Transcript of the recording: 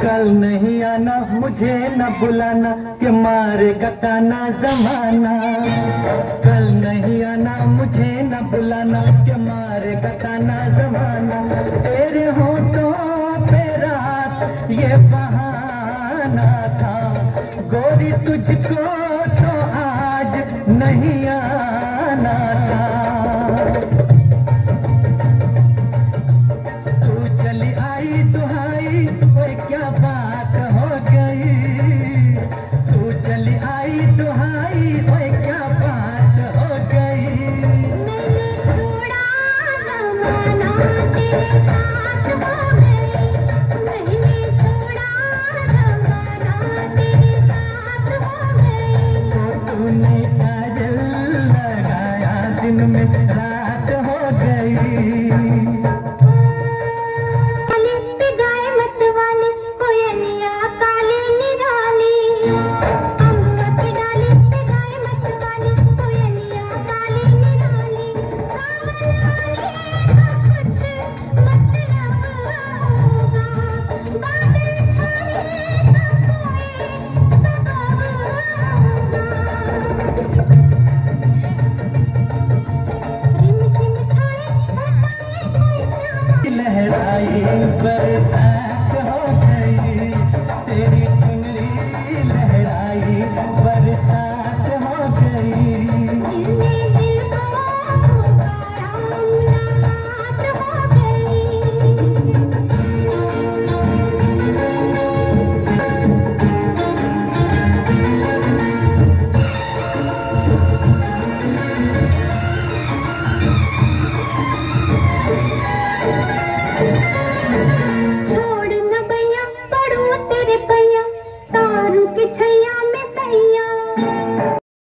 कल नहीं आना मुझे न बुलाना कि मारेगा ताना जमाना। कल नहीं आना मुझे न बुलाना कि मारेगा ताना जमाना। तेरे होठों पे रात ये बहाना था, गोरी तुझको तो आज नहीं आना था। तू चली आई दुहाई, ओए क्या बात हो गई। तू चली आई दुहाई, ओए क्या बात हो गई। मैंने छोड़ा जमाना तेरे साथ हो गई। मैंने छोड़ा जमाना तेरे साथ हो गई। तो तूने काजल लगाया दिन में रात हो गई। काली पे गाय मत वाली कोयलिया काली निराली। अम्मा की डाली पे गाय मत वाली कोयलिया काली निराली। सावलानी का कुछ मतलब होगा, बादल छाने का कोई सबब होगा। रिमझिम छाए बताए कोई क्या लहराई बरसात हो गई।